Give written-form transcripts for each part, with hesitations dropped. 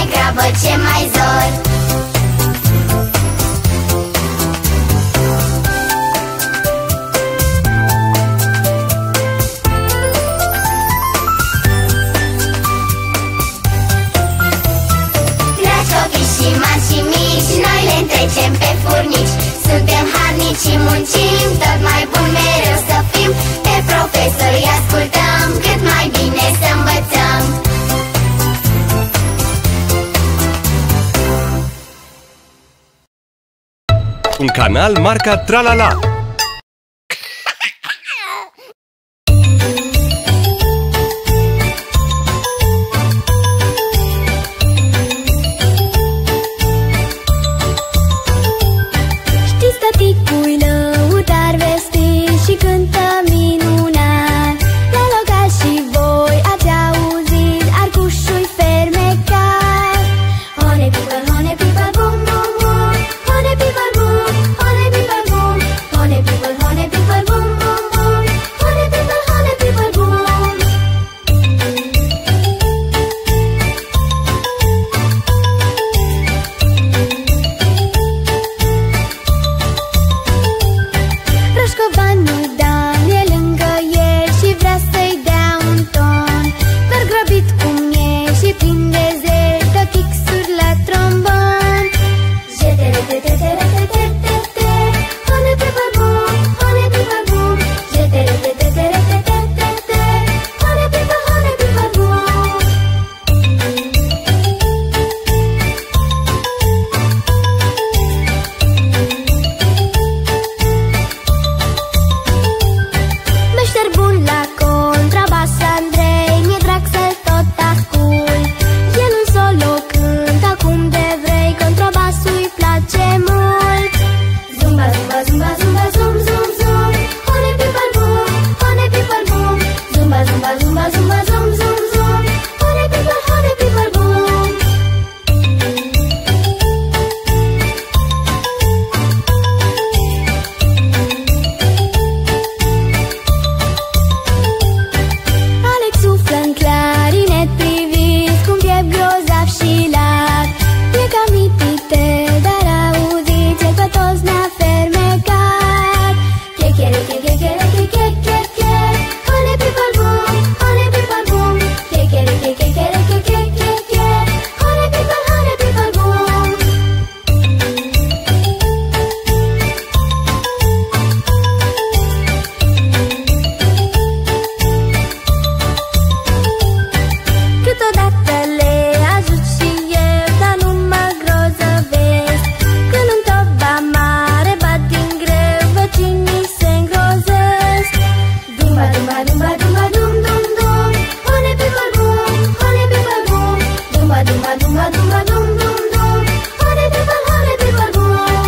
grabă, ce mai zor. Dragi copii și mari și mici, noi le întrecem pe furnici. Suntem harnici și muncim, tot mai bun mereu să fim. Pe profesori ascultăm, cât mai bine să învățăm. Un canal marca Tralala. Știți, tăticul lăudar vestit și cântă minunat. La local și voi ați auzit arcușul fermecat. Honey people, bum bum bum. Honey people, bum. Honey people, bum. Honey people, bum bum bum. Honey people, bum. Roșcovanul Dan e lângă el și vrea să-i dea un ton. Dar grăbit cum e și plin de zel, dă kick-uri la trombon. Jetere-te-te-te-te-te-te-te. Honey people, bum. Honey people, bum. Jetere-te-te-te-te-te-te. Honey people, bum. Meșter bun la contrabas Andrei, mi-e drag să-l tot ascult. El un solo cântă cum de vrei, contrabasul-i place mult. Zumba, zumba, zumba, zumba, zum, zum, zum. Honey people, bum. Honey people, bum. Zumba, zumba, zumba, zumba, zum, zum, zum. Honey people, bum. Alex suflă în clarinet, priviți cum piept grozav și lat. E ca mipitel, dar auziți-l pe toți ne-a fermecat. Chechere, chechere, chechere, chechere. Honey people, bum. Honey people, bum. Chechere, chechere, chechere, chechere. Honey people, bum. Câteodată le ajut și eu, dar nu mă grozăvesc. Când în toba mare bat din greu, vecinii se îngrozesc. Dumba, dumba, dumba, dumba, dum, dum, dum. Honey people, bum. Honey people, bum. Dumba, dumba, dumba, dumba, dum, dum, dum. Honey people, bum.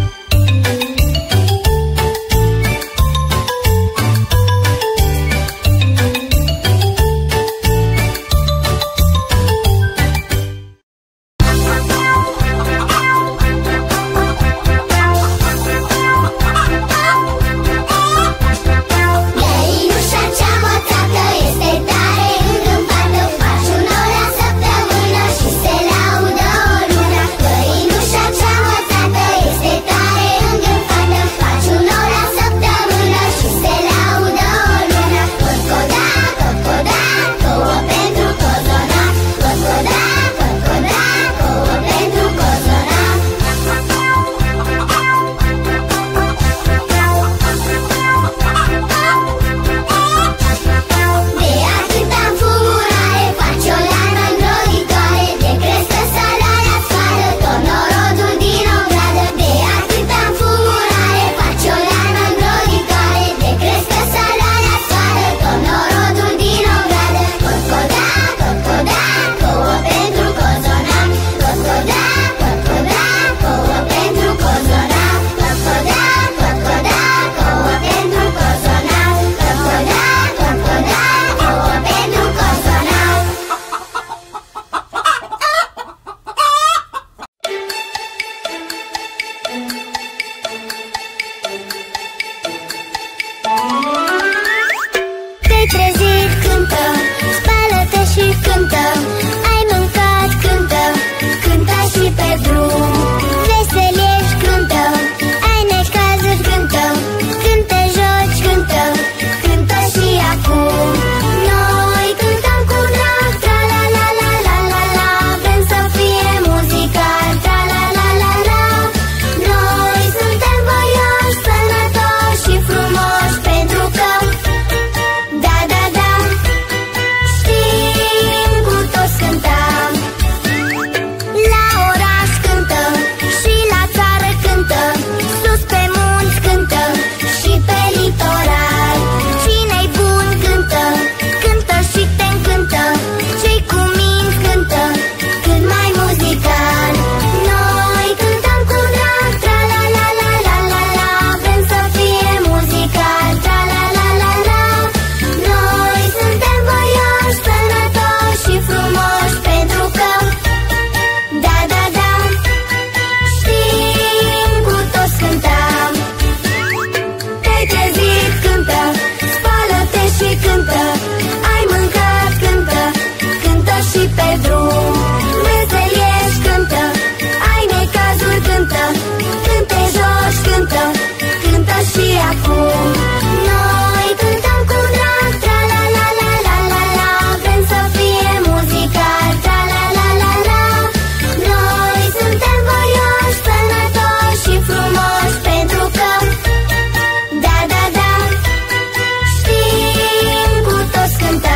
Găinușa cea moțată este tare îngânfată, faci un ou la săptămână și se laudă o lună. Găinușa cea moțată este tare îngânfată, faci un ou la săptămână și se laudă o lună. Cotcodac, cotcodac, couă pentru cozonac. Cotcodac, cotcodac, couă pentru cozonac. De atâta înfumurare faci o lană înroditoare, de crescă saloarea scoală tot norodul din ogradă. De atâta înfumurare faci o lană înroditoare, de crescă saloarea scoală tot norodul din ogradă. Cotcodac, cotcodac, couă pentru cozonac. Cotcodac, cotcodac, couă pentru cozonac. Cotcodac, cotcodac, couă pentru cozonac. Cotcodac, cotcodac, couă pentru cozonac. Te-ai trezit, cântă. Spală-te și cântă. Ai mâncat, cântă. pe drum. Veseliești, cântă, ai necazuri, cântă, când te joci, cântă, cântă și acum. Noi cântăm cu drag, tra-la-la-la-la-la-la, vrem să fie muzical, tra-la-la-la-la. Noi suntem voioși, sănătoși și frumoși, pentru că, da, da, da, știm cu toți cânta.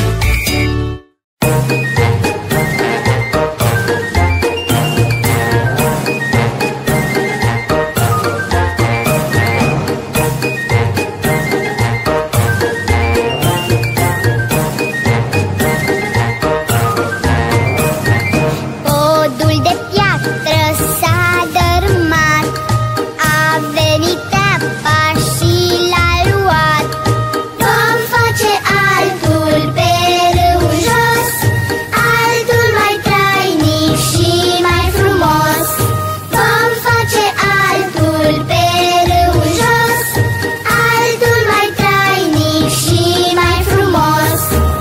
Podul de piatră s-a dărâmat, a venit apa și l-a luat. Vom face altul pe râu jos, altul mai trainic și mai frumos. Vom face altul pe râu jos, altul mai trainic și mai frumos.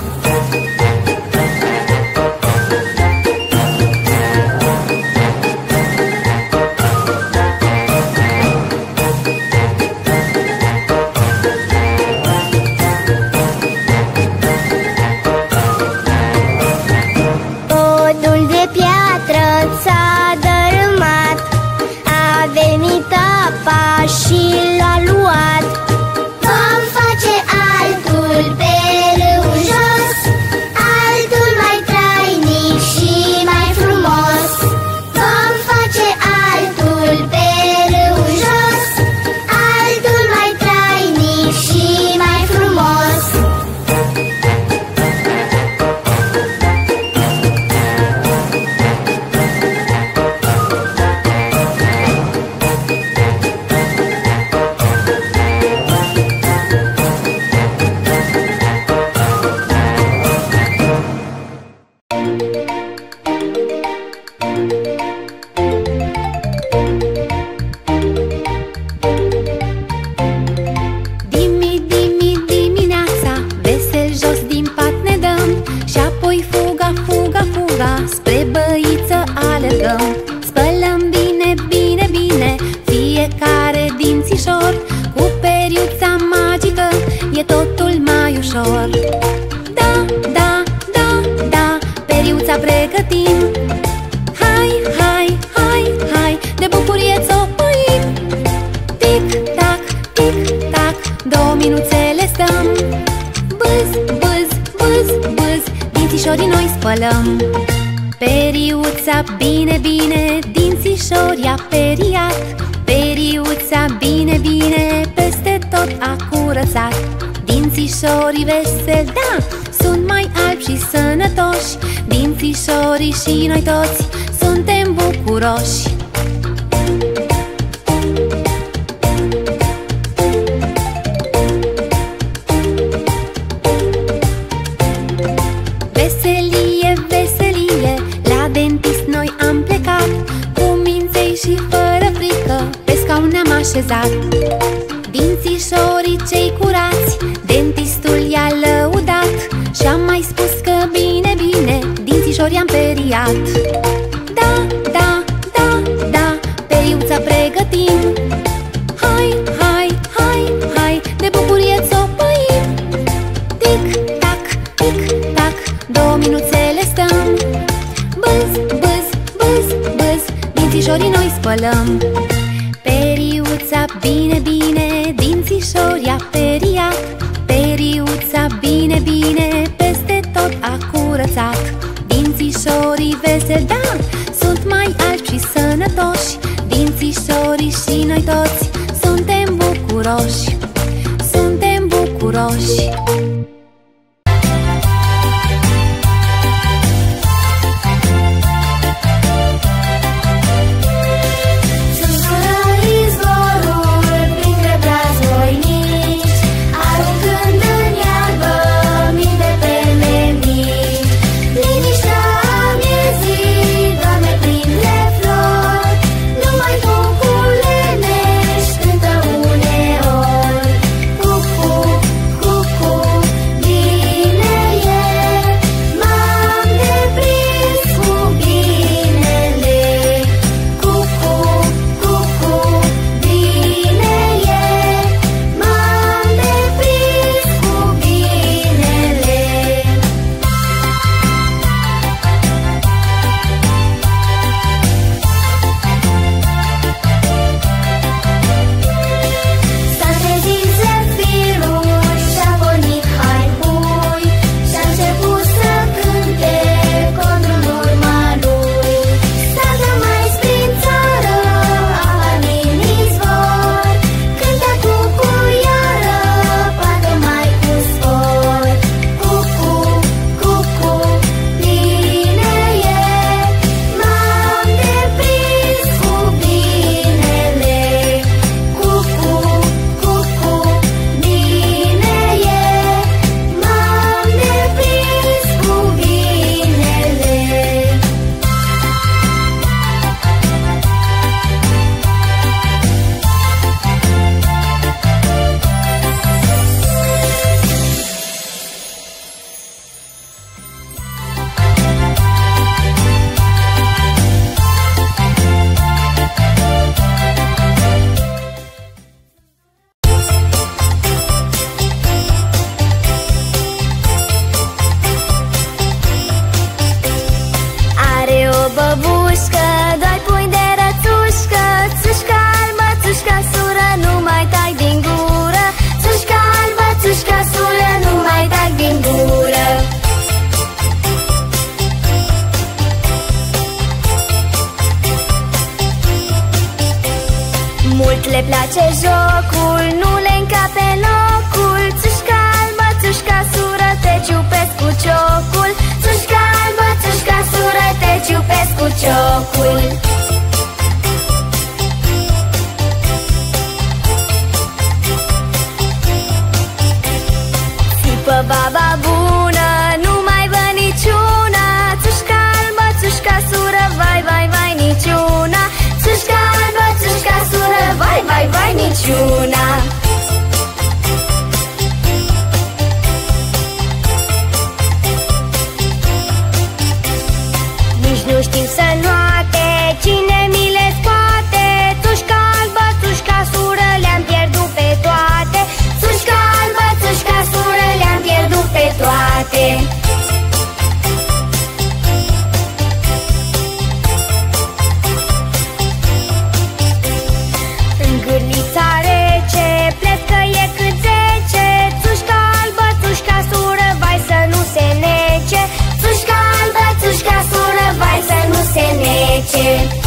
Podul de piatră s-a dărâmat, a venit apa și l-a luat. Vom face altul pe râu jos, altul mai trainic și mai frumos. Vom face altul pe râu jos, altul mai trainic și mai frumos. Dimineața, vesel jos din pat ne dăm, și apoi fuga, fuga, fuga, spre băiță alergăm. Spălăm bine, bine, bine fiecare dințișor, cu periuța magică e totul mai ușor. Da, da, da, da, periuța pregătim. Hai, hai, hai, hai, de bucurie țopăim. Tic-tac, tic-tac, 2 minuțele stăm. Bâz, bâz, bâz, bâz, dințișorii noi spălăm. Periuța bine, bine, dințișori a periat. Periuța bine, bine, peste tot a curățat. Dințișorii veseli, da, sunt mai albi și sănătoși. Dințișorii și noi toți suntem bucuroși. Veselie, veselie, la dentist noi am plecat. Cu minței și fără frică, pe scaun ne-am așezat. Dințișorii cei curați, dentistul i-a lăudat, și-a mai spus că bine, bine, dințișorii am periat. Da, da, da, da, periuța pregătim. Hai, hai, hai, hai, de bucurie țopăim. Tic-tac, tic-tac, 2 minuțele stăm. Bâz, bâz, bâz, bâz, dințișorii noi spălăm. Periuța bine, bine, dințișorii a periat. Periuța bine, bine, peste tot a curățat. Dințișorii veseli, da, sunt mai albi și sănătoși. Dințișorii și noi toți suntem bucuroși. Suntem bucuroși. Liniștea mi-e zi, Doamne, printre flori, numai focul place jocul, nu le încape locul. Țușca albă, țușca sură, te ciupesc cu ciocul. Țușca albă, țușca sură, te ciupesc cu ciocul. Țipă baba bună, nu mai vă niciuna. Țușca albă, țușca sură, vai, vai, vai, niciuna. Țușca albă, țușca sură, vai, vai, vai, niciuna. Nici nu știu să nuate, cine mi le scoate. Țușca albă, țușca sură, le-am pierdut pe toate. Țușca albă, țușca sură, le-am pierdut pe toate. În gârlița rece, plecă e cât 10. Țușca albă, țușca sură, vai să nu se nece. Țușca albă, țușca sură, vai să nu se nece.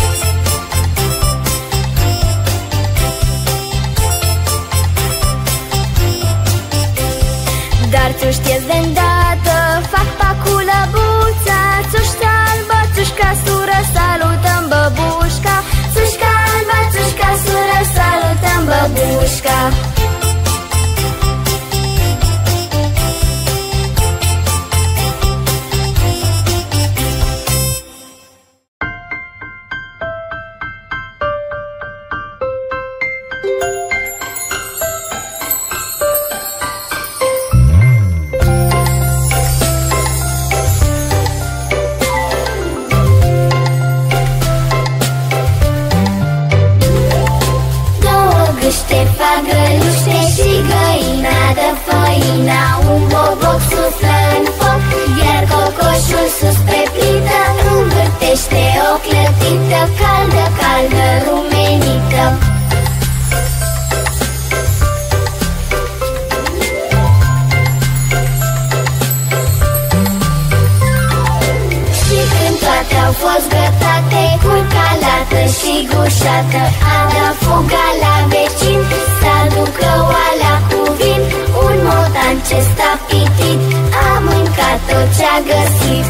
Dar țuși știți de îndată, fac pacul lăbuța. Țușca albă, țușca sură, salutăm băbușca. Țușca albă, țușca sură, salutăm băbușca. Găluște și găina dă făina, un boboc suflă în foc, iar cocoșul sus pe plită învârtește o clătită caldă, caldă, rumenită. Și când toate au fost gătate, curca lată și gușată, a dat fuga la vecin să aducă oalea cu vin. Un motan ce sta pitit a mâncat tot ce-a găsit.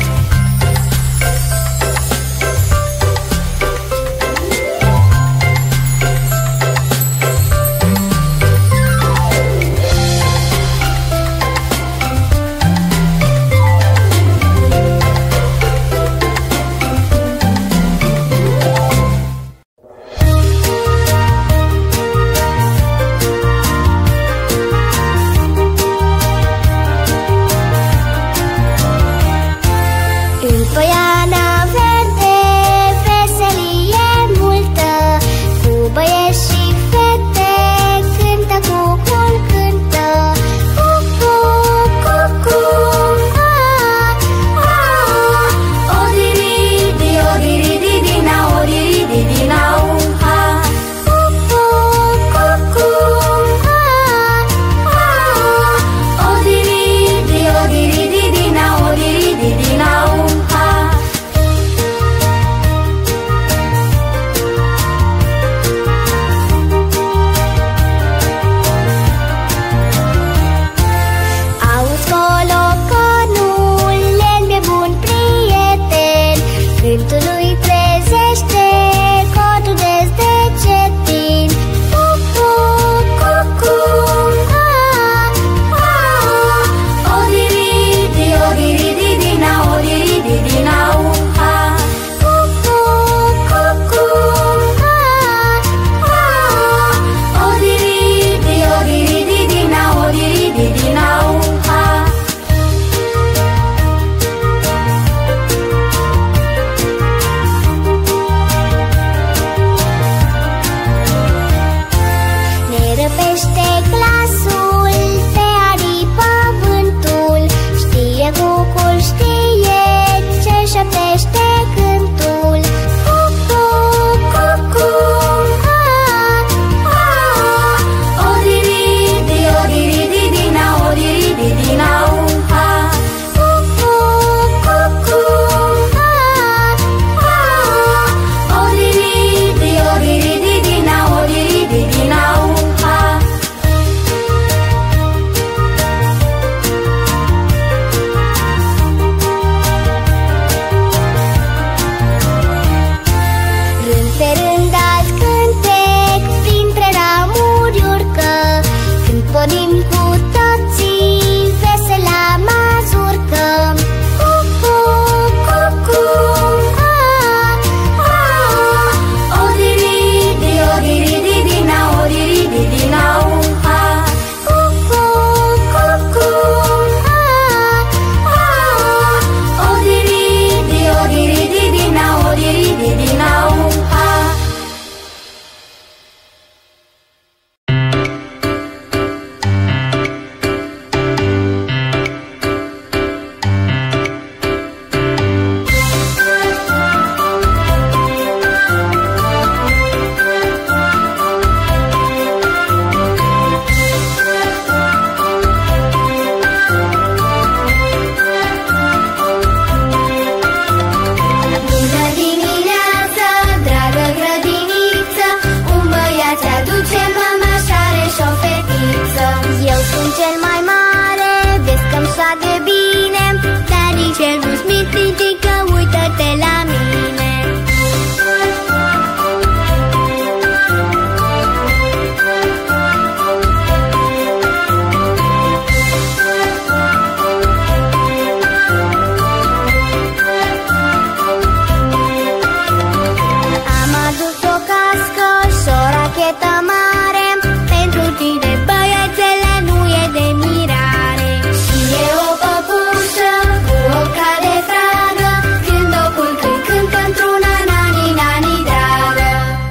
foarte bine, dar nici el nu Smith ridică, uită-te la mine. Am adus o cască și o rachetă mare, pentru tine, băiețele, nu e de mirare. Și e o păpușă cu o cale fragă, când o culc îi cântă într-una nani, nani, dragă.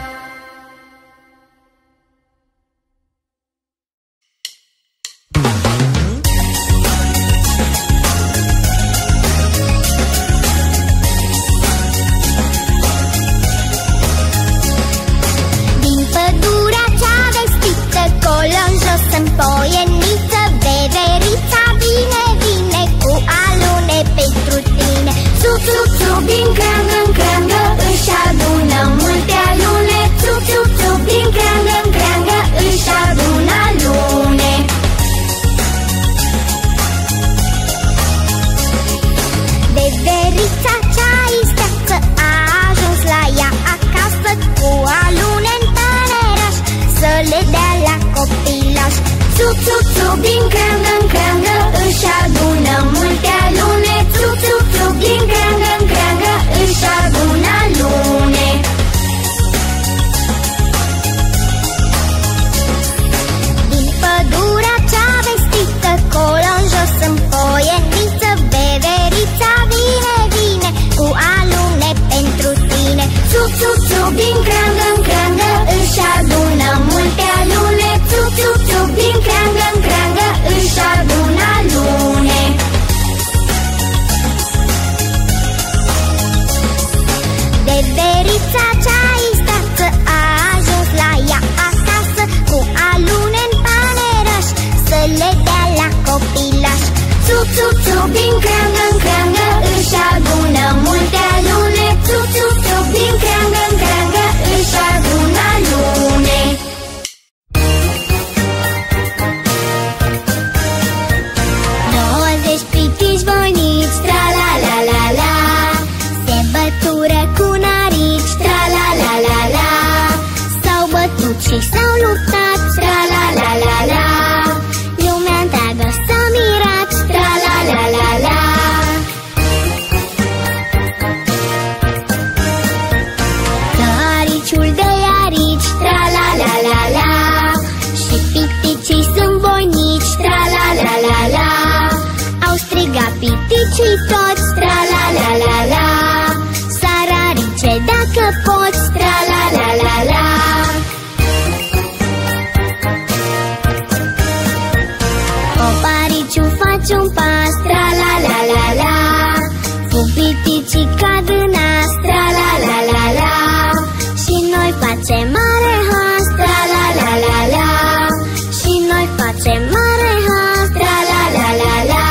Din pădurea cea vestită, colo în jos în poieniță, veverița vine, vine cu alune pentru tine. Țup, țup, țup, din creangă în creangă, își adună multe alune. Țup, țup, țup, din creangă în creangă, își adună alune. Veverița cea isteață a ajuns la ea acasă, cu alune în paneraș, să le dea la copilaș. Țup, țup, țup, din creangă în creangă, își adună multe alune. Țup, țup, țup, din creangă în creangă, își adună alune. Din pădurea cea vestită, colo în jos în poieniță, veverița vine, vine cu alune pentru tine. Țup, țup, țup, din creangă în creangă, își adună multe alune. Țup, țup, țup, din creangă în creangă, își adună alune. Veverița cea isteață a ajuns la ea acasă, cu alune în paneraș, să le dea la copilaș. Țup, țup, țup, din creangă în creangă, își adună multe alune. Țup, țup, țup, din creangă în creangă, își adună alune. 90 pitici voinici, tra-la-la-la-la, se bătură cu narici, tra-la-la-la-la, s-au bătut și s-au luptat, tra-la-la-la-la, lumea întreagă s-a mirat, tra-la-la-la-la. Ariciul de arici, tra-la-la-la-la, și piticii sunt voinici, tra-la-la-la-la, au strigat piticii toți, tra-la-la-la-la, sararice dacă poți, tra-la-la-la-la. Opariciu face un pas, tra-la-la-la-la, fug piticii cad în nas, tra-la-la-la-la, și noi facem mare has, tra-la-la-la-la, și noi facem mare has, tra-la-la-la-la.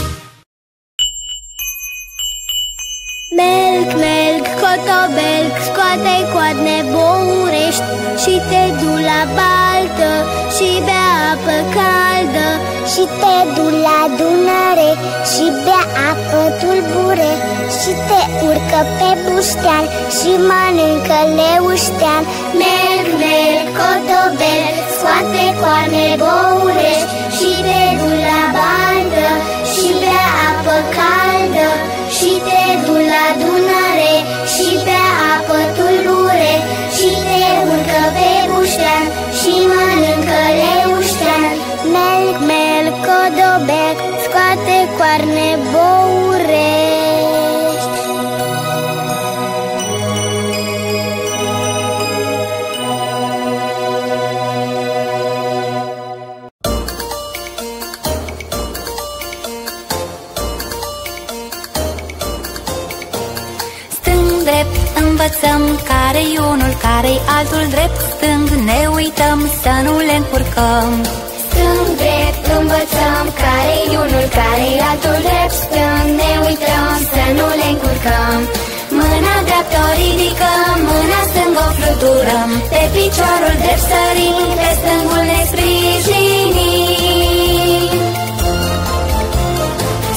Melc, melc, cotobelc, scoate coadne bourești și te du la baltă și bea apă caldă. Și te du la Dunăre și bea apă tulbure, și te urcă pe buștean și mănâncă leuștean. Merg, merg, cotobel, scoate coarne bourești și te du la baltă și bea apă caldă. Și te du la Dunăre și bea apă tulbure, și te urcă pe buștean și mănâncă leuștean. Melc, melc, codobec, scoate coarne bourești. Stâng drept, învățăm care-i unul, care-i altul drept. Stâng, ne uităm să nu le încurcăm. Stâng drept, învățăm care-i unul, care-i altul drept. Stâng, ne uităm să nu le încurcăm. Mâna dreaptă o ridicăm, mâna stângă o fluturăm, pe piciorul drept sărim, pe stângul ne sprijinim.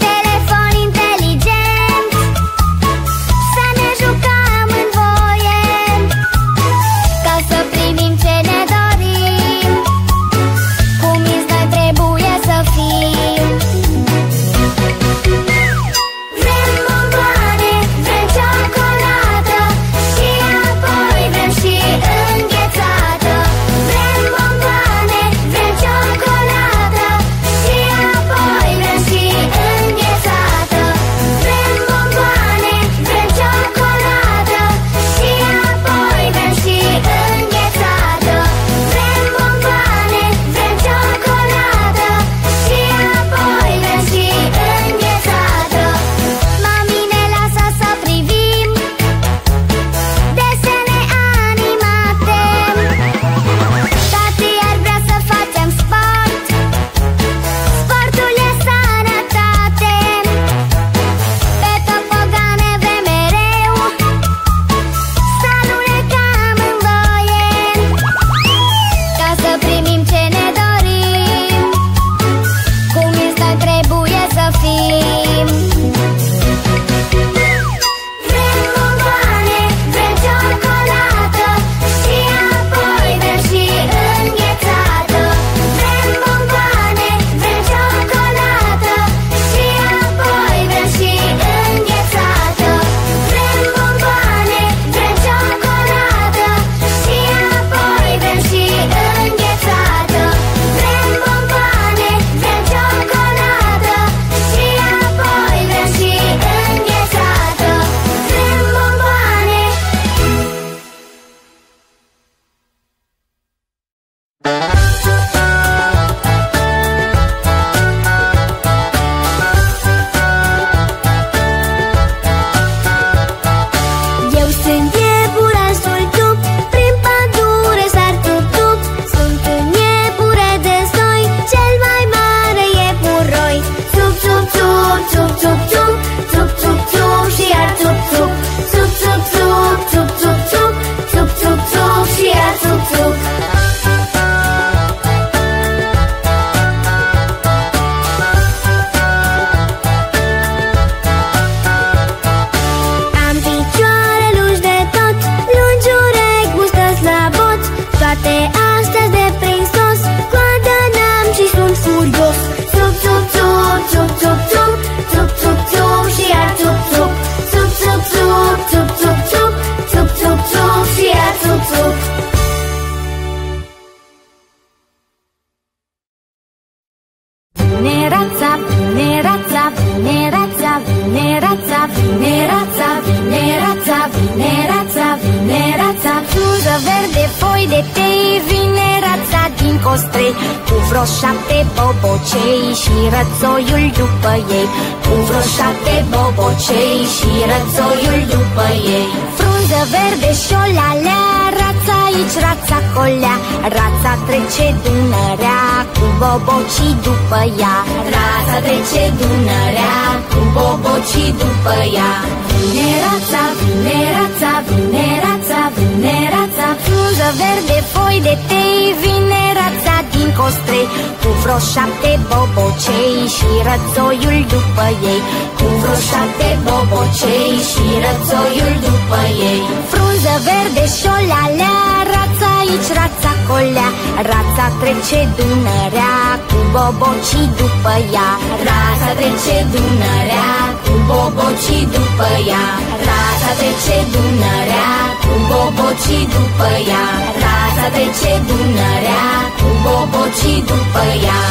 de tei, vine rața din costrei, cu vreo 7 bobocei și rățoiul după ei, cu vreo 7 bobocei și rățoiul după ei. Frunză verde și-o-lalea, rața aici, rața colea, rața trece Dunărea, cu bobocii după ea. Rața trece Dunărea, cu bobocii după ea. Vine rața, vine rața, vine rața, vine rața, frunză verde, foi de tei, vine rața din costrei, cu vreo 7 bobocei și rățoiul după ei, cu vreo 7 bobocei și rățoiul după ei. Frunză verde și-o-lalea, rața aici, rața colea, rața trece Dunărea, cu bobocii după ea. Rața trece Dunărea, cu bobocii după ea. Rața trece Dunărea, cu bobocii după ea. Rața trece Dunărea, cu bobocii după ea.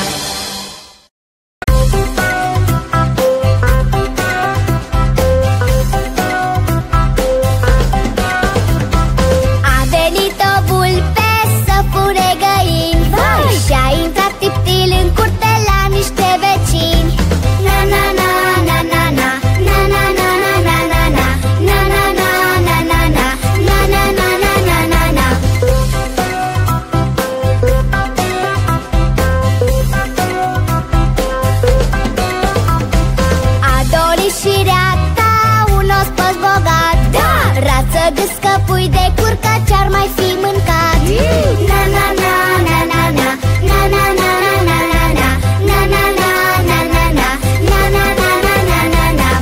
A venit o vulpe să fure găini, și-a intrat Tiptil în curte la niște vecini. Na na na na na na, na na na na na na na, na na na na na na, na na na na na na na. A dorit și reata un ospăț bogat, rață gâscă, pui de curcă, ce-ar mai fi mâncat? Na na na na na na, na na na na na na na, na na na na na na, na na na na na na na.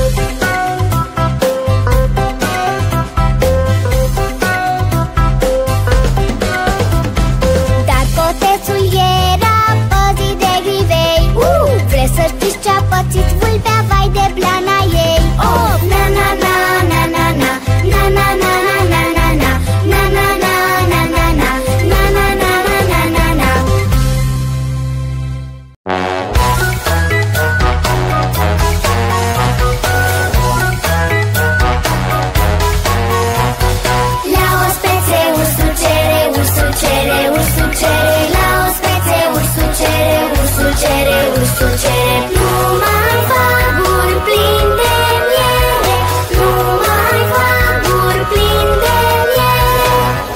Dar cotețul era păzit de grivei. Vreți să știți ce-a pățit vulpea, vai de blana ei? Oh, na na na na na na, na na na na na na na, na na na na na na, na na na na na na na. La ospețe ursul cere, ursul cere, ursul cere. La ospețe ursul cere, ursul cere, ursul cere. Numai faguri plin de miere, numai faguri plin de miere.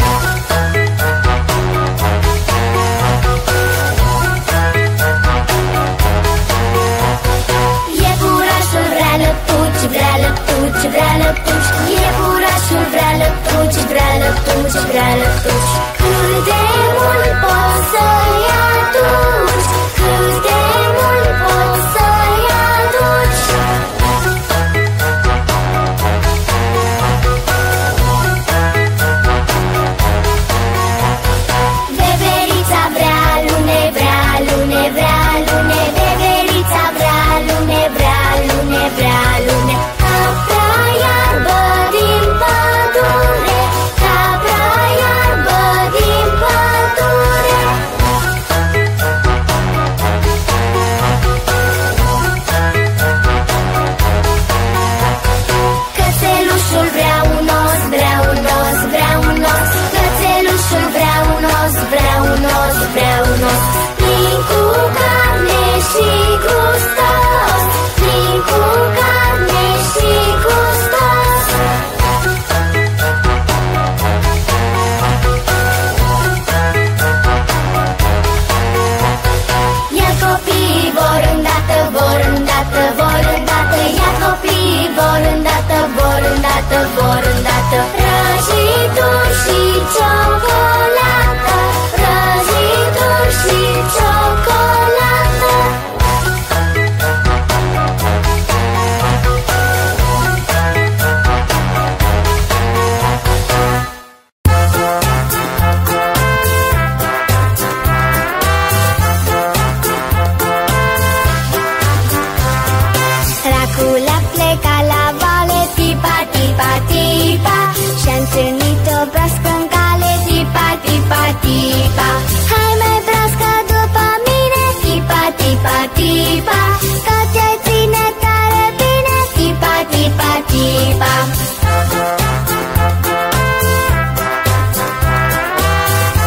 Iepurașul vrea lăptuci, vrea lăptuci, vrea lăptuci. Iepurașul vrea lăptuci, vrea lăptuci, vrea lăptuci. Cât de mult poți să-i aduci, cât de mult poți să-i aduci. Veverița vrea lune, vrea lune, vrea lune. Veverița vrea lune, vrea lune, vrea lune. Capra iarbă din pădure, capra iarbă din pădure. Cățelușul vrea un os, vrea un os, vrea un os. Cățelușul vrea un os, vrea un os, vrea un os. Plin cu carne și gustos, plin cu carne și gustos. Iar copiii vor îndată, vor îndată, vor îndată. Iar copiii vor îndată, vor îndată, vor îndată. Prăjituri și ciocolată, prăjituri și ciocolată. Racul a plecat la vale, tipa, tipa, tipa, și-a întâlnit o broască în cale, tipa, tipa, tipa. Hai mai broască după mine, tipa, tipa, tipa, că te ține tare bine, tipa, tipa, tipa.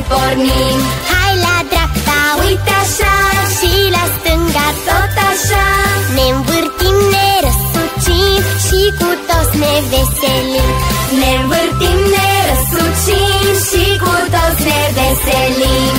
noi pornim. Hai la dreapta, Uite așa, și la stânga tot așa, ne învârtim, ne răsucim și cu toți ne veselim. ne învârtim, ne răsucim și cu toți ne veselim.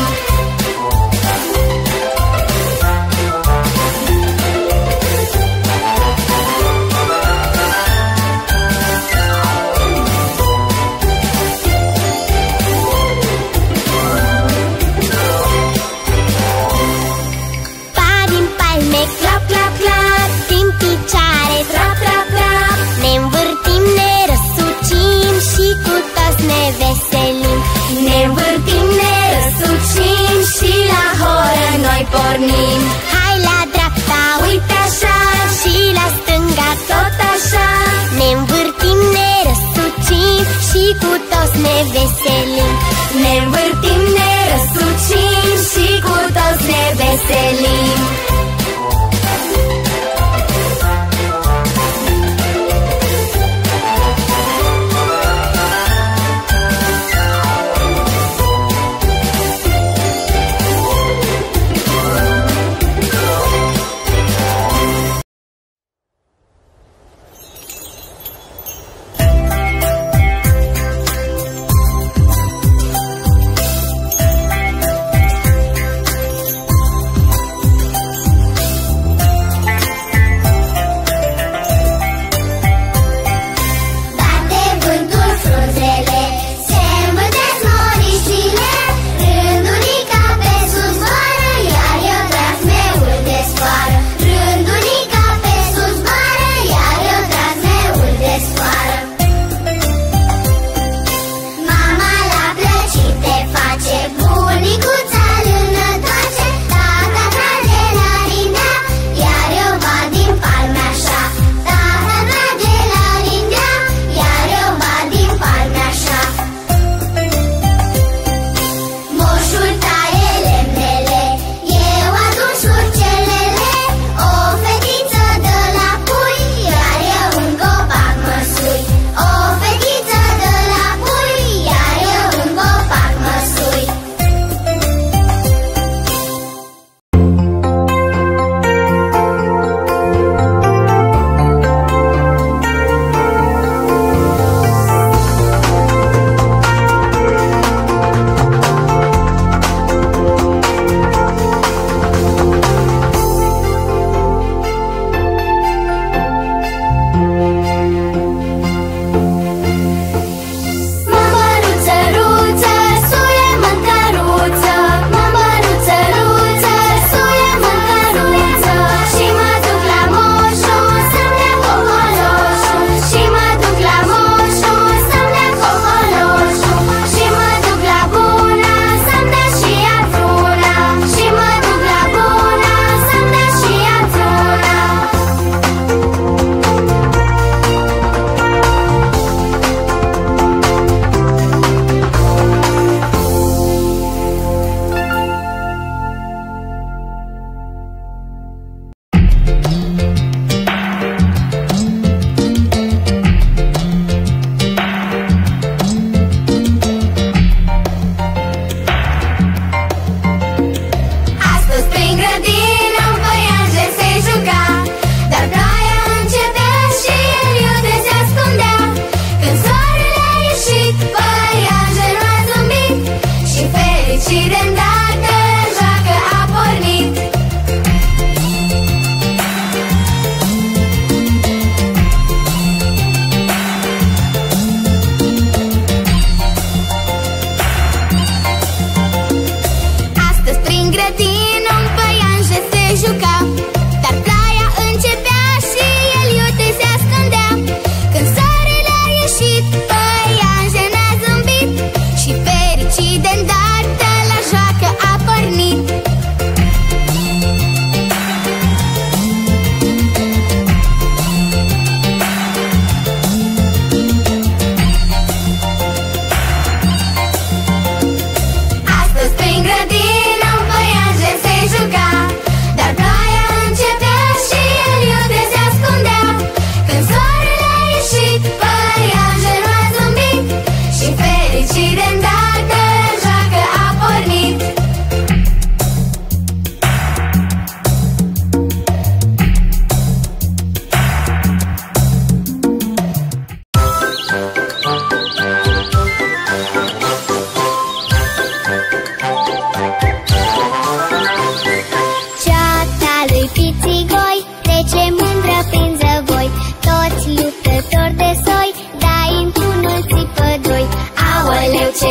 Clap, clap, clap, prin picioare, Trap, trap, trap, ne învârtim, ne răsucim și cu toți ne veselim. ne învârtim, ne răsucim și la horă noi pornim. Hai la dreapta, Uite așa, și la stânga tot așa, ne învârtim, ne răsucim și cu toți ne veselim. ne învârtim, ne răsucim și cu toți ne veselim. Bate vântul frunzele, se învârtesc noriștile, rândunica pe sus zboară, iar eu trasmeul de sfoară. Rândunica pe sus zboară, iar eu trasmeul de sfoară. Mama la plăcinte face, bunicuța lână toace, tata trage la rindea, iar eu bat din palme așa. Tata trage la rindea, iar eu bat din palme așa. Moșul taie lemnele, eu adun șurcelele, o fetiță dă la pui, iar eu în copac mă sui. O fetiță dă la pui, iar eu în copac mă sui. Mămăruță, ruță, suie-mă în căruță, Mămăruță, ruță, suie-mă în căruță, și mă duc la moșu să-mi dea cocoloșu, și mă duc la moșu să-mi dea cocoloșu, și mă duc la buna să-mi dea și ea truna, și mă duc la buna să-mi dea și ea truna. Astăzi prin grădină în păianjen se juca, dar ploaia începea și el iute se ascundea. Când soarele a ieșit, păianjenul a zâmbit și fericit de îndată la joacă a pornit. Astăzi prin grădină un păianjen se juca, dar ploaia începea și el iute se ascundea. Când soarele a ieșit, păianjen a zâmbit și fericit de îndată la joacă a pornit. Astăzi prin grădină un păianjen se juca, dar ploaia începea și el iute se ascundea. Când soarele a ieșit, păianjenul a zâmbit și fericit de îndată la joacă a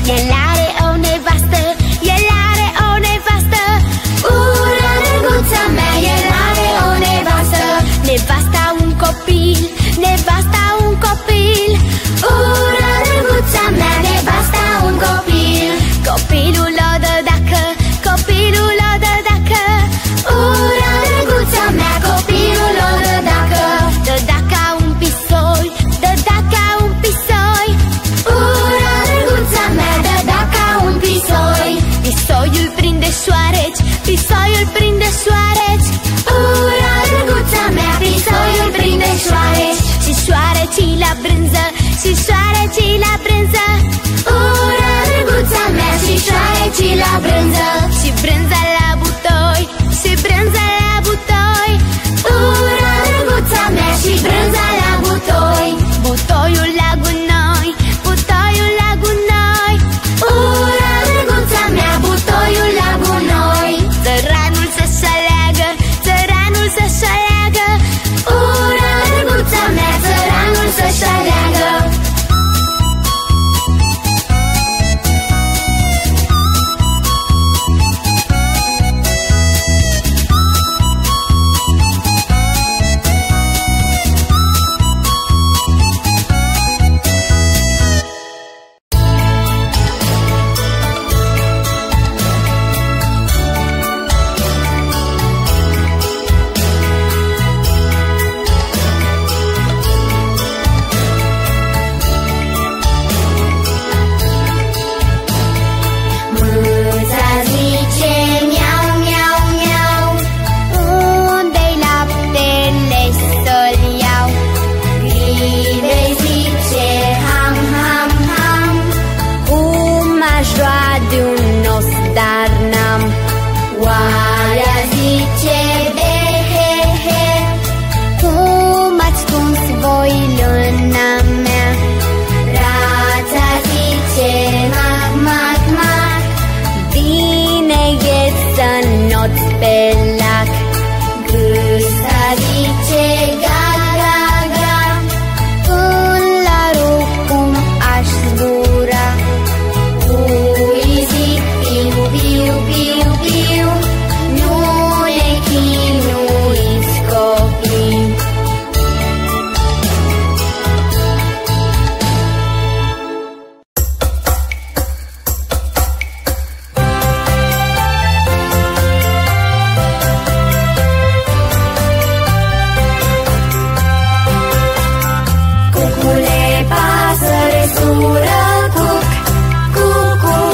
El are o nevastă, el are o nevastă. Ura, drăguța mea, el are o nevastă. Nevasta un copil, nevasta un copil. Ura, drăguța mea, nevasta un copil. Copilul o dă dacă, copilul o dă dacă. Ura, drăguța mea, copilul o dă dacă. Dă dacă un pisoi, dă dacă un pisoi. Ura, drăguța mea, dă dacă un pisoi. Pisoiul prinde șoareci, pisoiul prinde șoareci. Ura, drăguța mea, pisoiul prinde șoareci. Și șoarecii la brânză, și șoarecii la brânză. Ura, drăguța mea, și șoarecii la brânză. Și brânza la butoi, și brânza la butoi. Ura, drăguța mea, și brânza la butoi. Butoiul la gunoi, butoiul la gunoi. Ura, drăguța mea, butoiul la gunoi. Țăranul să-și aleagă, țăranul să-și aleagă. Ura, drăguța mea, țăranul să-și aleagă. Mâța zice miau, miau, miau. Unde-i laptele să-l iau? Grivei zice ham, ham, ham. Cum aș lua de un os, dar n-am. Oaia zice be, he, he. Cum ați tuns voi luna mea? Rața zice mac, mac, mac. Bine e să noți pe lac. Gâsca zice ga, ga, ga. În la rup cum aș zbura. Ui zic piu, piu, piu, piu. Nu ne chinuiți copii. Cucule, pasăre, sură, cuc, cuc, cuc.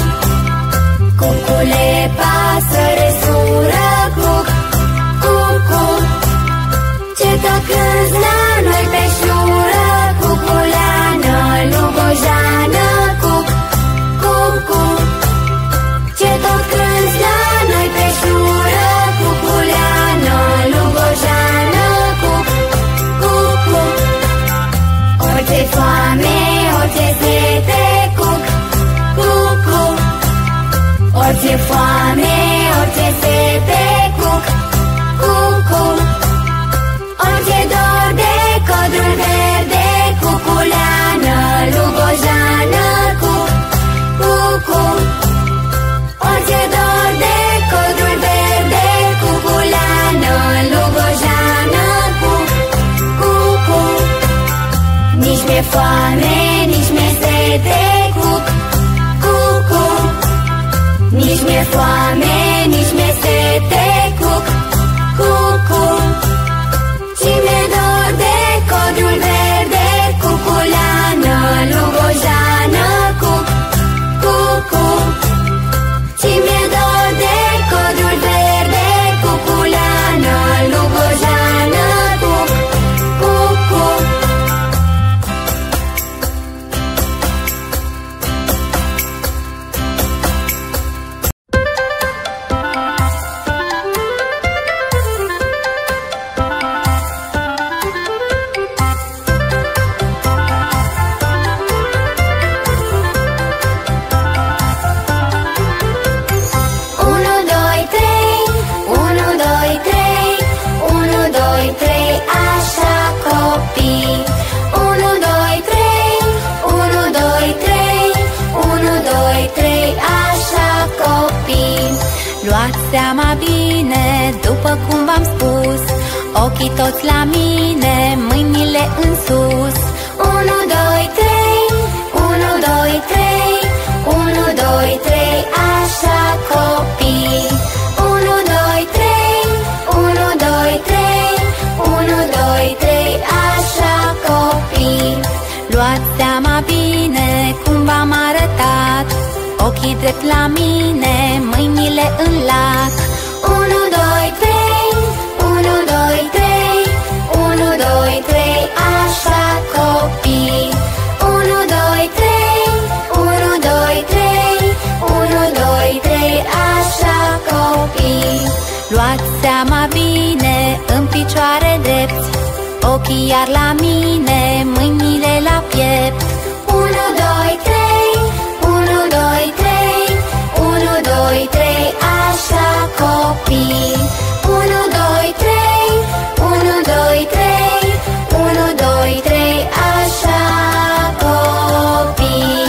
Cucule, pasăre, sură, cuc, cuc, cuc. Ce tot cânți la noi pe șură, cuculeană, lugojană, cuc, cuc, cuc. Ce tot cânți la noi pe șură, cuculeană, lugojană, cuc, cuc, cuc. Orice foame, orice sete, cuc, cuc, cuc. Orice foame, orice sete, cuc, cuc, cuc. Orice dor de codrul verde, cuculeană, lugojană, cuc, cuc, cuc. Orice dor de codrul verde, cuculeană, lugojană, cuc, cuc, cuc. Nici mi-e foame, nici mi-e sete, cuc, cuc, cuc. Nici mi-e foame, nici mi-e sete, cuc, cuc, cuc. Și mi-e dor de codrul verde, cuculeană, lugojană, cuc, cuc, cuc. Și mi-e dor de codrul verde, cuculeană, lugojană, cuc, cuc, cuc. Unu, doi, Luați seama bine, după cum v-am spus, ochii toți la mine, mâinile în sus. 1, 2, 3, 1, 2, 3, 1, 2, 3, așa copii. 1, 2, 3, 1, 2, 3, 1, 2, 3, așa copii. Luați seama bine cum v-am arătat, ochii drept la mine, mâinile în lac. 1, 2, 3, 1, 2, 3, 1, 2, 3, așa copii. 1, 2, 3, 1, 2, 3, 1, 2, 3, așa copii. Luați seama bine, în picioare drepți, ochii iar la mine, mâinile la piept. 1, 2, 3, 1, 2, 3, 1, 2, 3, așa copii. 1, 2, 3, 1, 2, 3, 1, 2, 3, așa copii.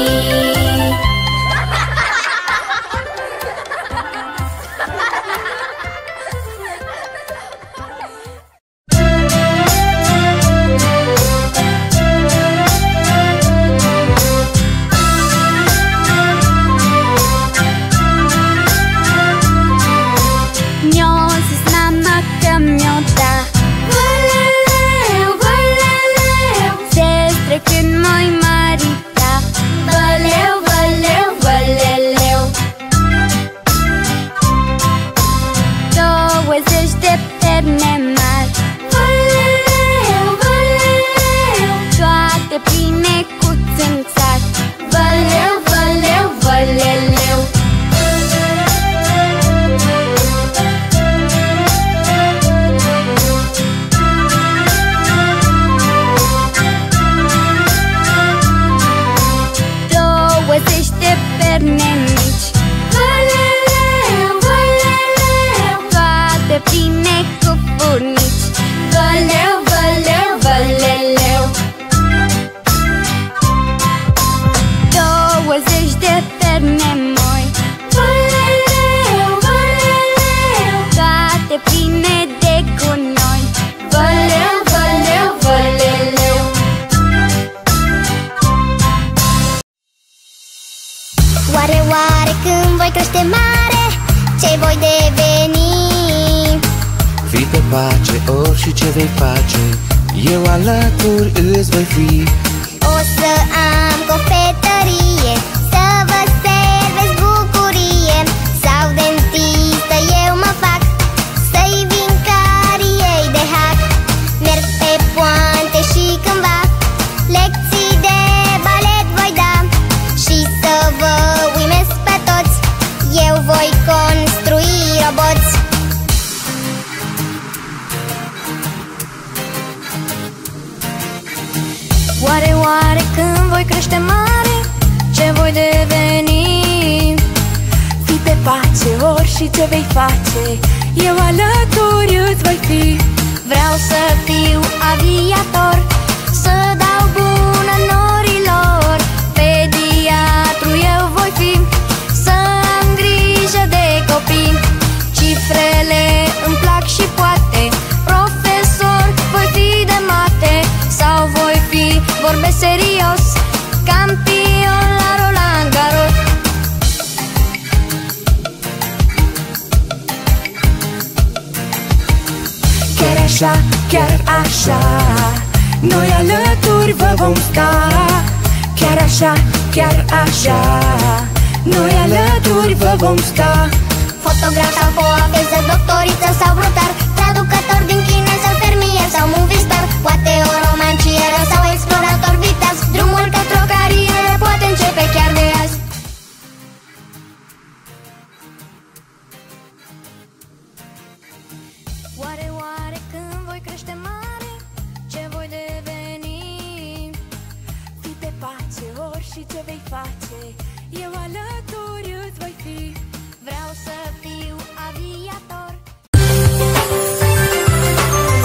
Oare când voi crește mare, ce voi deveni? Fii pe pace, orice vei face, eu alături îți voi fi. O să am cofetărie, să vă servesc bucurie, sau dentistă eu mă fac, să-i vin cariei de hac. Merg pe poante și cândva lecții de balet voi da, și să vă uimesc pe toți, eu voi construi roboți. Oare când voi crește mare, ce voi deveni? Fii pe pace, orice vei face, eu alături îți voi fi. Vreau să fiu aviator, să dau bună norilor, pediatru eu voi fi, să am grijă de copii. Cifrele îmi plac și poate, profesor voi fi de mate, sau voi fi, vorbesc serios, campion la Roland Garros. Chiar așa, chiar așa, noi alături vă vom sta. Chiar așa, chiar așa, noi alături vă vom sta. Fotograf sau poeteză, doctoriță sau brutar, traducător din chinez sau fermier sau movie star, poate o romancieră sau explorator viteaz. Drumul către o carieră poate începe chiar de azi. Oare când voi crește mare, ce voi deveni? Fii pe pace, orice vei face, eu alături îți voi fi. Vreau să fiu aviator.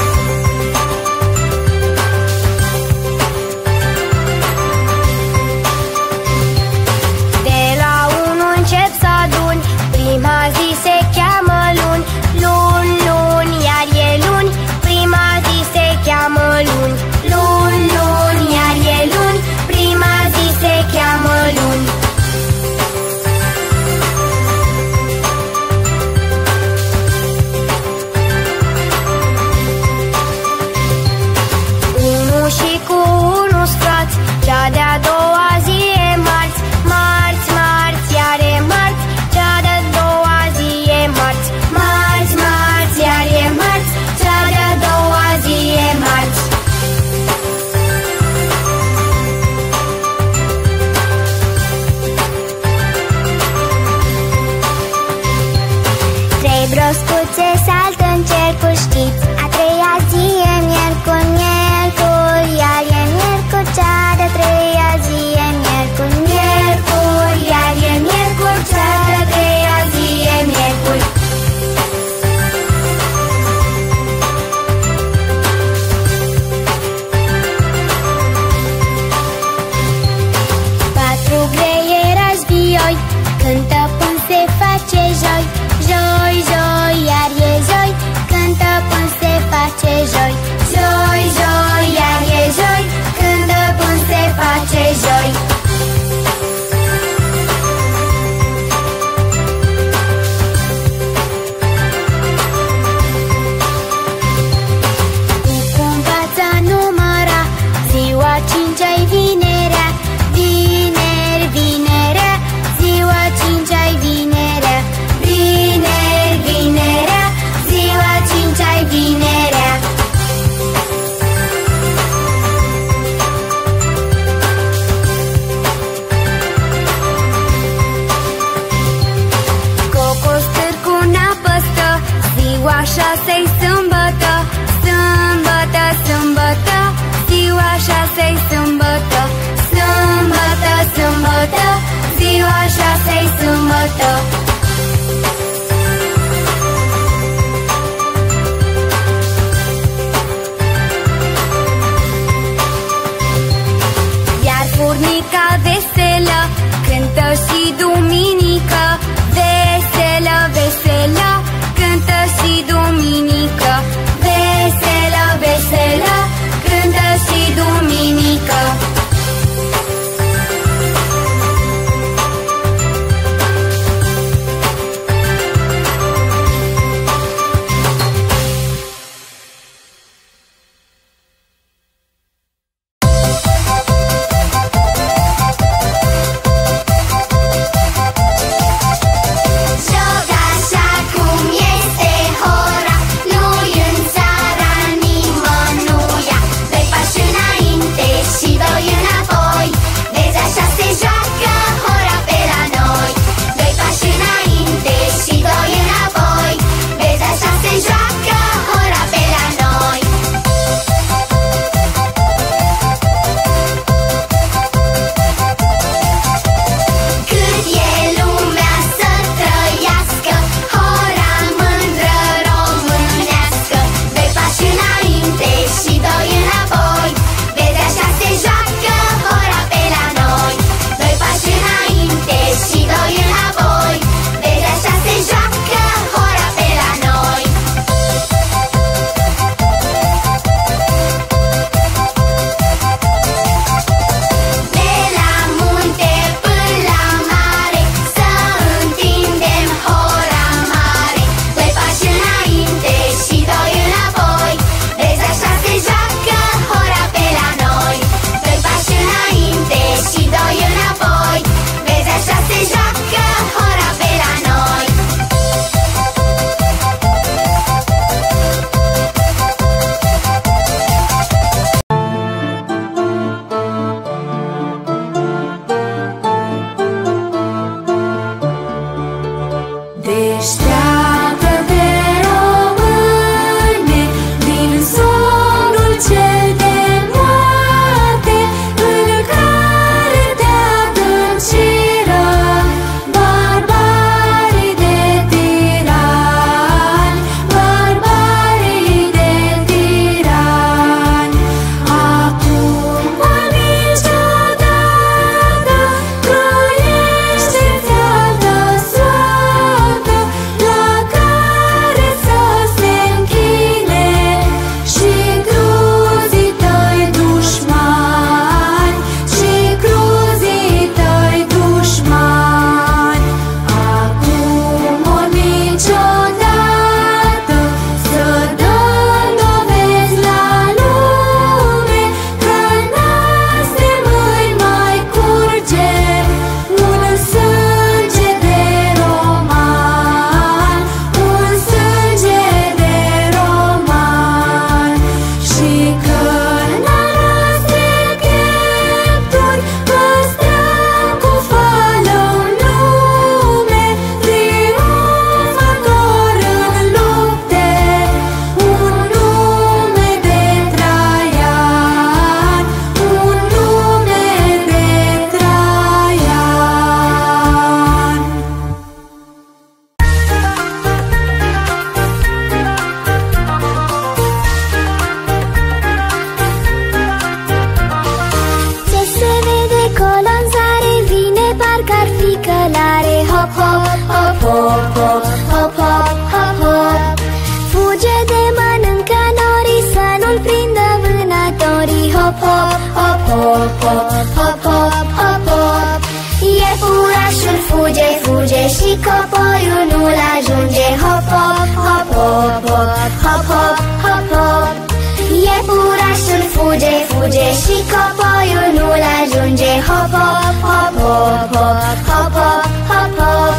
șasei sâmbătă, sâmbătă, sâmbătă, ziua șasei sâmbătă. Iar furnica veselă cântă și duminică, veselă, veselă, cântă și duminică, veselă, veselă, cântă și duminică. Și copoiul nu-l ajunge. Hop, hop, hop, hop, hop, hop, hop, hop, hop. Iepurașul fuge, fuge și copoiul nu-l ajunge. Hop, hop, hop, hop, hop, hop, hop, hop, hop.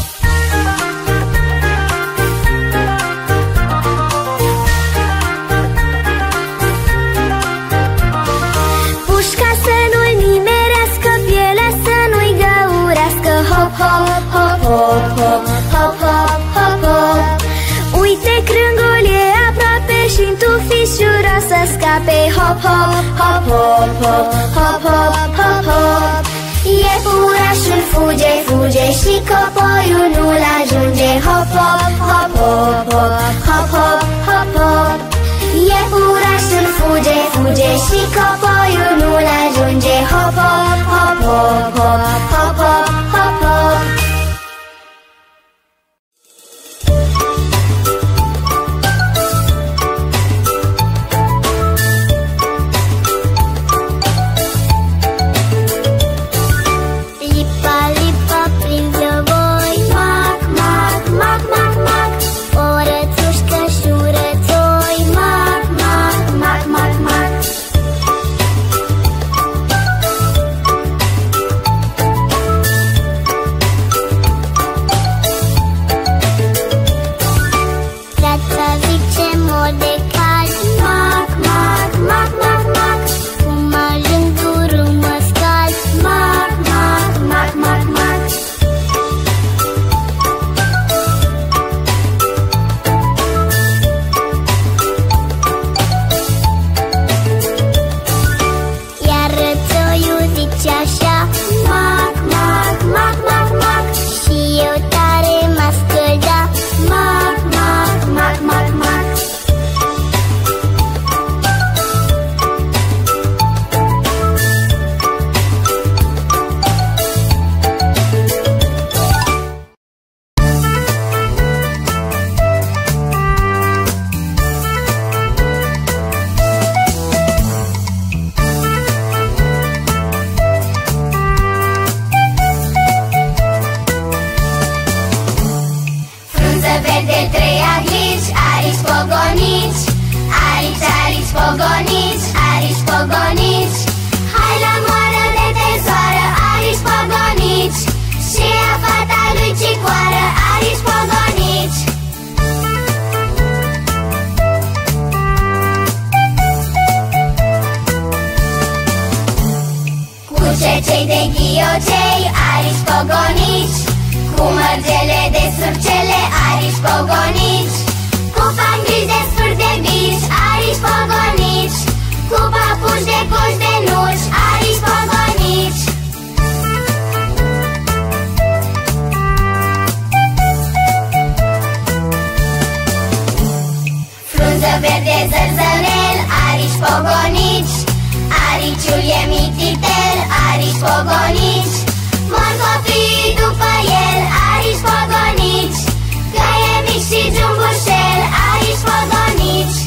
Pușca să nu-l nimerească, pielea să nu-i găurească. Hop, hop, hop, hop, hop, hop, hop, hop, hop. Uite, crângul e aproape și-n tufișura vrea să scape. Hop, hop, hop, hop, hop, hop, hop, hop, hop. Iepurașul fuge, fuge și copoiul nu-l ajunge. Hop, hop, hop, hop, hop, hop, hop, hop, hop. Iepurașul fuge, fuge și copoiul nu-l ajunge. Hop, hop, hop, hop, hop, hop, hop, hop, hop. Cei de ghiocei, arici pogonici, cu mărgele de surcele, arici pogonici, cu pangrici de sfârși de bici, arici pogonici, cu papuși de coși de nuci, arici pogonici. Frunză verde zărzănel, arici pogonici, ariciul e mititel, arici pogonici, morcovii după el, arici pogonici, căie mici și jumbușel, arici pogonici.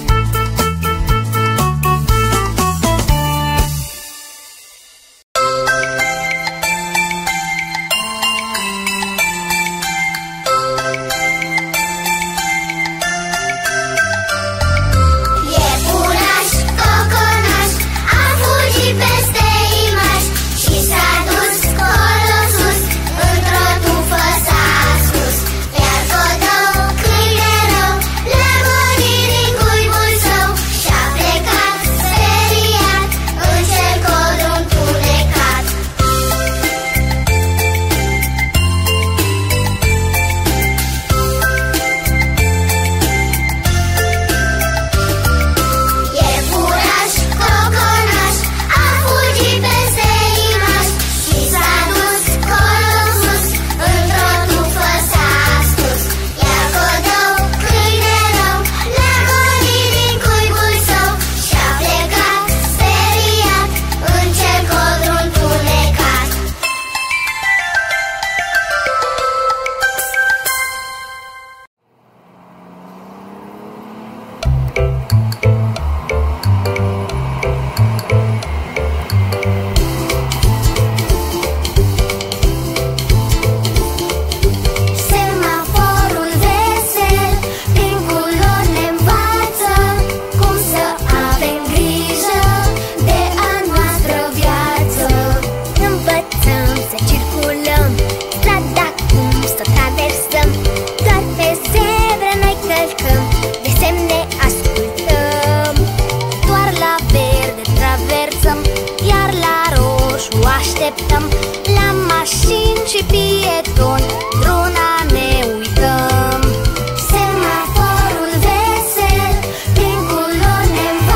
așteptăm la mașini și pietoni, într-una ne uităm. Semaforul vesel, prin culori ne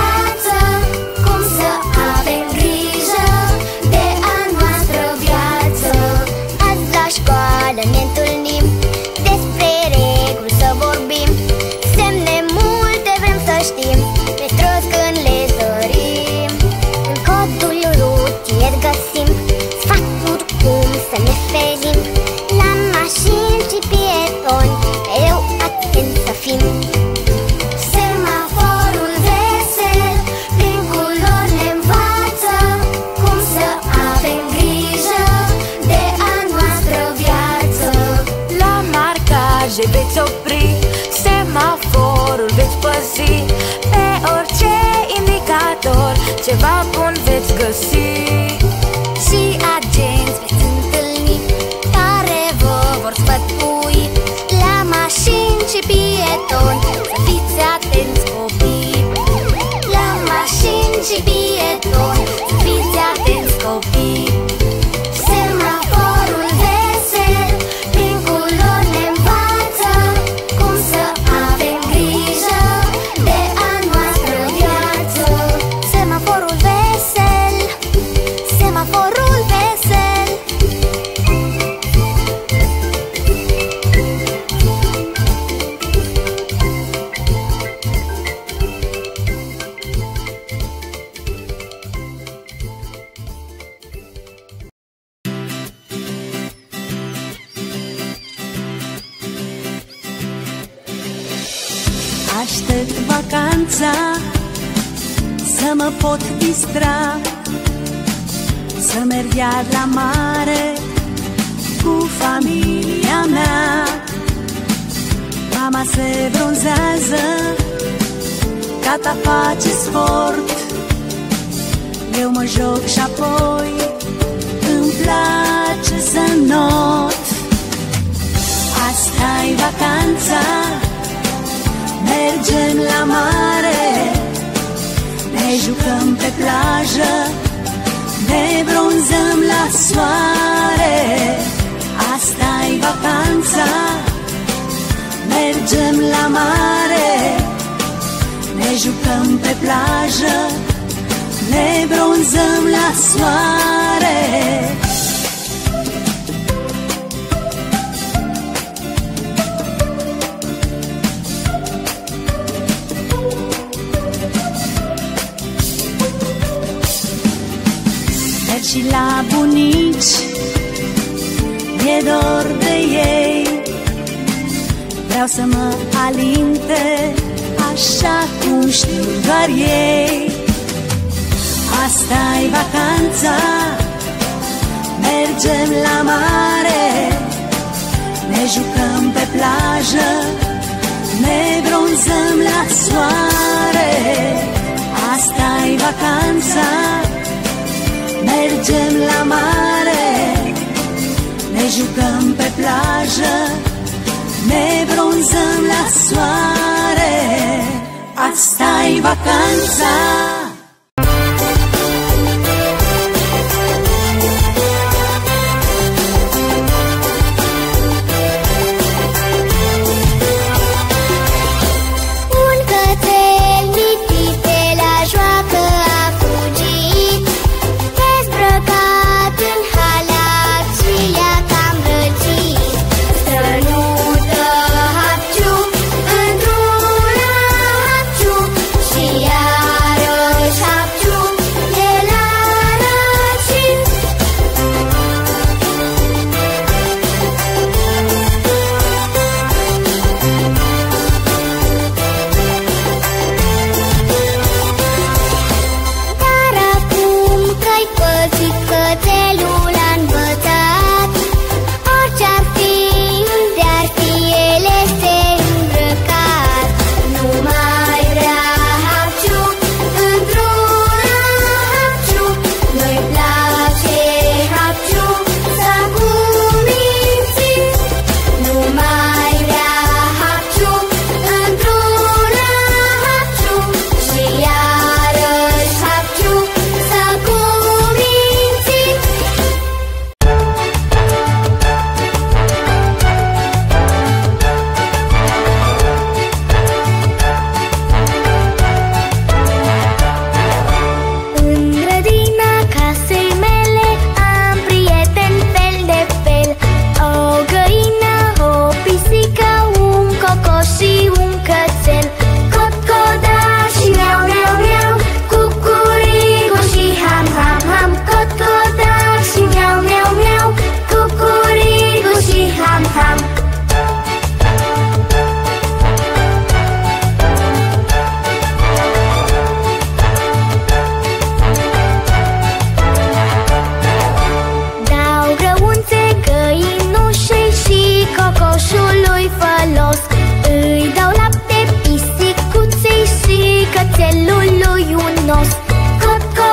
ceva bun veți găsi. Și agenți veți întâlni care vă vor sfătui. La mașini și pietoni să fiți atenți, copii. La mașini și pietoni să fiți atenți, copii. Semaforul vesel prin culori ne învață cum să avem grijă de a noastră viață. Semaforul vesel, semaforul vesel. Aștept vacanța să mă pot distra, să merg iar la mare cu familia mea. Mama se bronzează, tata face sport, eu mă joc și apoi îmi place să not. Asta-i vacanța, mergem la mare, ne jucăm pe plajă, ne bronzăm la soare. Asta-i vacanța, mergem la mare, ne jucăm pe plajă, ne bronzăm la soare. Și la bunici e dor de ei, vreau să mă alinte așa cum știu doar ei. Asta-i vacanța, mergem la mare, ne jucăm pe plajă, ne bronzăm la soare. Asta-i vacanța, mergem la mare, ne jucăm pe plajă, ne bronzăm la soare. Asta-i vacanța. Un cățel mitic pe la joacă a fugit, dezbrăcat în halat și le-a cam răcit. Strănută hapciu, într-una hapciu, și iarăși hapciu, el a răcit. Dar acum că-i pățit, cățelul a învățat, orice-ar fi, unde-ar fi, el este îmbrăcat. Nu mai vrea hapciu, într-una hapciu, nu-i place hapciu, s-a cumințit. Nu mai vrea hapciu, într-una hapciu, și iarăși hapciu, s-a cumințit. În grădina casei mele am prieteni fel de fel, o găină, o pisică, un cocoș și un cățel. Cotcodaș și miau, miau, miau, cucurigu și ham, ham, ham. Cotcodaș și miau, miau, miau, cucurigu și ham, ham. Dau grăunțe găinușei și cocoșului fălos, îi dau lapte pisicuței și cățelului un os. Cotco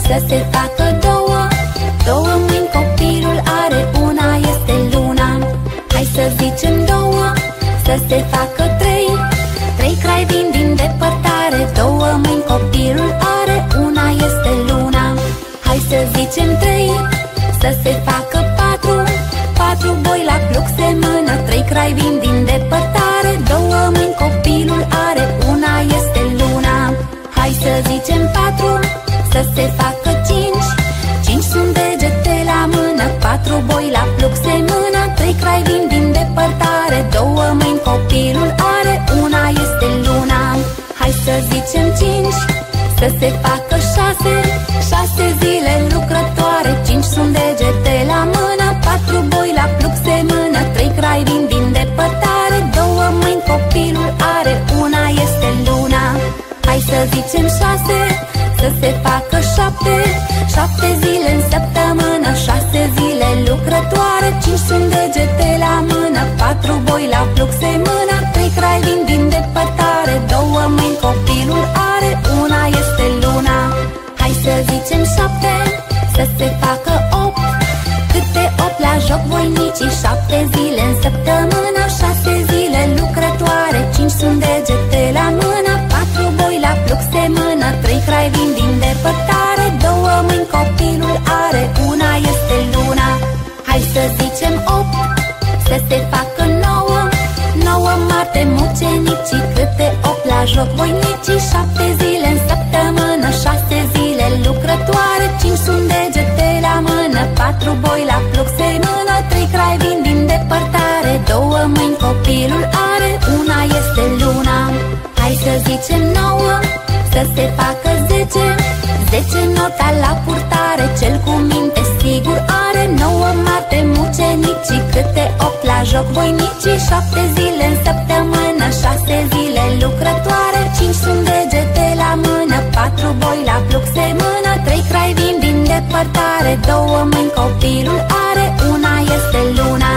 să se facă două. Două mâini copilul are, una este luna. Hai să zicem două, să se facă trei. Trei crai vin din depărtare, două mâini copilul are, una este luna. Hai să zicem trei, să se facă patru. Patru boi la pluc se mână, trei crai vin din depărtare, două mâini copilul are, una este luna. Hai să zicem patru, să se facă cinci. Cinci sunt degete la mână, patru boi la pluc se mână, trei crai vin din depărtare, două mâini copilul are, una este luna. Hai să zicem cinci, să se facă șase. Șase zile lucrătoare, cinci sunt degete la mână, patru boi la pluc se mână, trei crai vin din depărtare, două mâini copilul are, una este luna. Hai să zicem șase, să se facă șapte. Șapte zile în săptămână, șase zile lucrătoare, cinci sunt degete la mână, patru boi la pluc se mână, trei crai vin din depărtare, două mâini copilul are, una este luna. Hai să zicem șapte, să se facă opt. Câte opt la joc voinicii, șapte zile în săptămână, șase zile lucrătoare, cinci sunt degete la mână, patru boi la pluc se mână, trei crai vin din depărtare, două mâini copilul are, una este luna. Hai să zicem opt, să se facă nouă. Nouă marte mucenicii, câte opt la joc voinicii, șapte zile în săptămână, șase zile lucrătoare, cinci sunt degete la mână, patru boi la pluc se mână, trei crai vin din depărtare, două mâini copilul are, una este luna. Hai să zicem nouă, să se facă zece. Zece nota la purtare, cel cu minte sigur are, nouă marte mucenicii, câte opt la joc voinicii, șapte zile în săptămână, șase zile lucrătoare, cinci sunt degete la mână, patru boi la pluc se mână, trei crai vin din depărtare, două mâini copilul are, una este luna.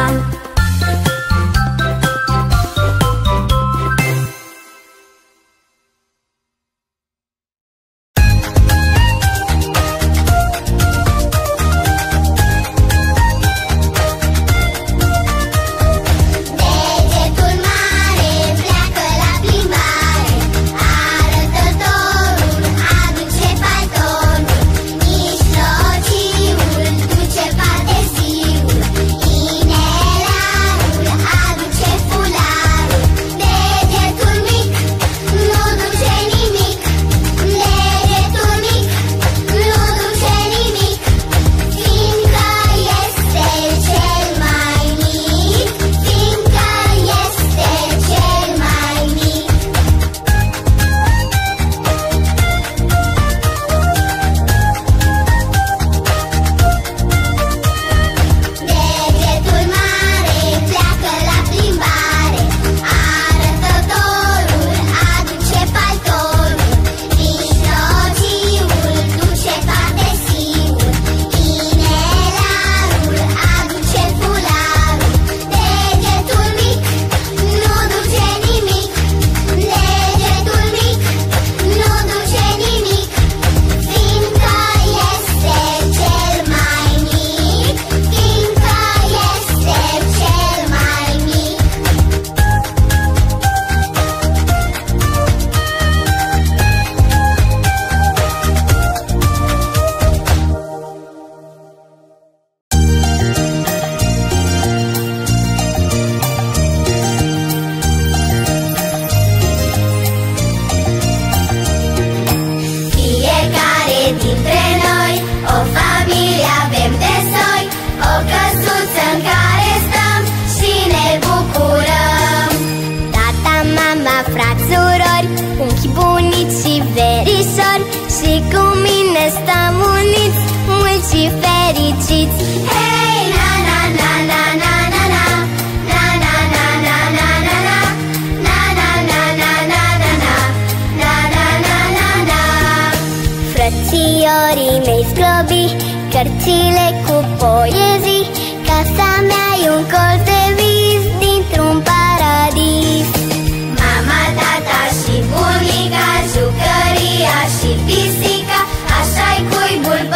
Frățiorii mei scrobi, cărțile cu poezii, casa mea e un colț de vis dintr-un paradis. Mama, tata și bunica, jucăria și pisica, așa-i cuibul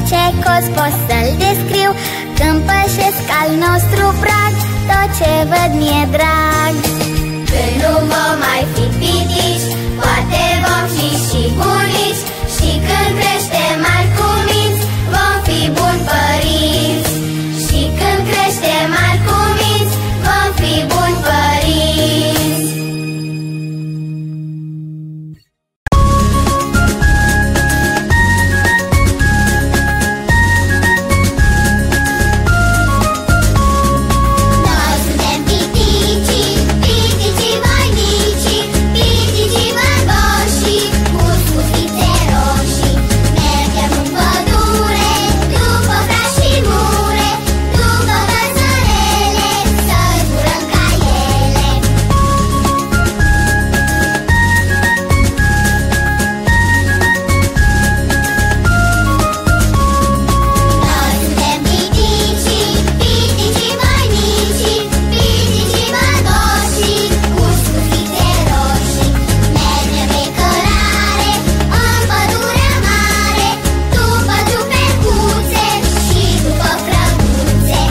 ce cos pot să-l descriu. Când pășesc al nostru prag, tot ce văd mi-e drag. Când nu vom mai fi pitici, poate vom fi și bunici. Și când creștem mari cuminți, vom fi buni părinți. Și când creștem mari cuminți, vom fi buni părinți. Noi suntem piticii, piticii voinicii, piticii bărboșii, cu scufițe roșii. Mergem în pădure, după frași și mure, după văzărele, să zburăm ca ele. Noi suntem piticii, piticii voinicii, piticii bărboșii, cu scufițe roșii. Mergem pe cărare, în pădurea mare, după drupecuțe și după frăguțe.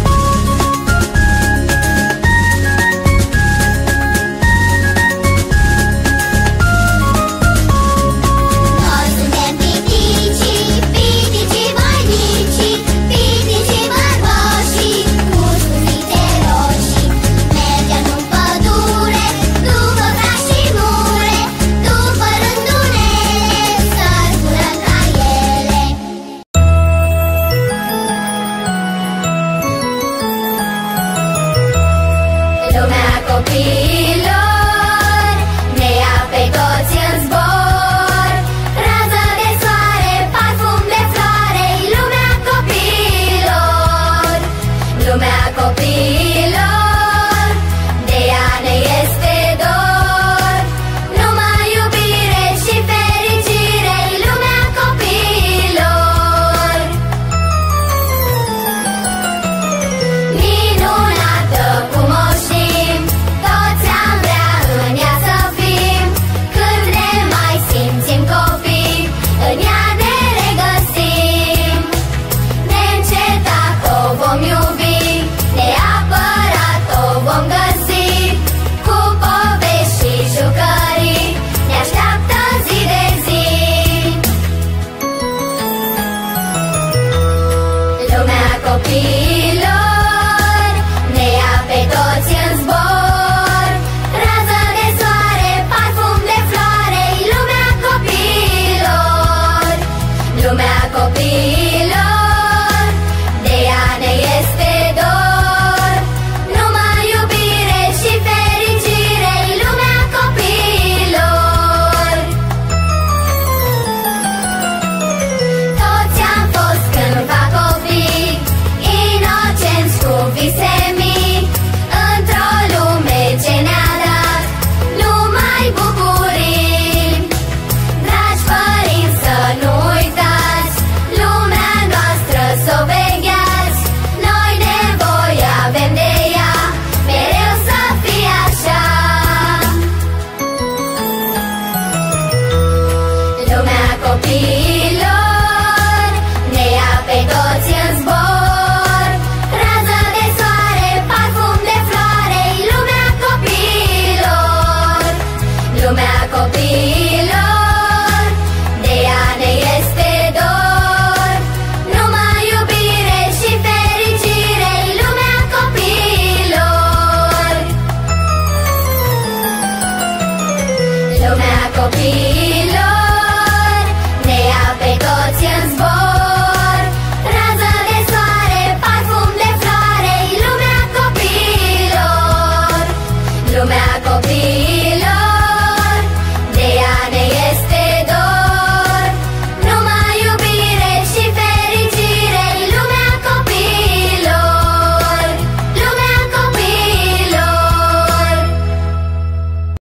Noi suntem piticii, piticii voinicii, piticii bărboșii, cu scufițe roșii. Mergem în pădure, după frași și mure, după rândunele, să zburăm ca ele. Lumea copiilor ne ia pe toți în zbor. Rază de soare, parfum de floare, lumea copiilor. Lumea copiilor, de ea ne este dor. Numai iubire și fericire, lumea copiilor. Minunată cum o știm, toți am vrea în ea să fim. Când ne mai simțim copii, în ea ne regăsim. Neîncetat o vom iubi, neapărat o vom găsi. Cu povești și jucării, ne așteaptă zi de zi. Lumea copiilor ne ia pe toți în zbor. Rază de soare, parfum de floare, lumea copiilor. Lumea copiilor, de ea ne este dor. Numai iubire și fericire, lumea copiilor. Toți am fost cândva copii, inocenți cu vise mici, într-o lume ce ne-a dat numai bucurii. Dragi părinți, să nu uitați, lumea noastră s-o vegheați. Noi nevoie avem de ea, mereu să fie așa. Lumea copiilor ne ia pe toți în zbor. Rază de soare, parfum de floare, lumea copiilor. Lumea copiilor, de ea ne este dor. Numai iubire și fericire, lumea copiilor. Lumea copiilor ne ia pe toți în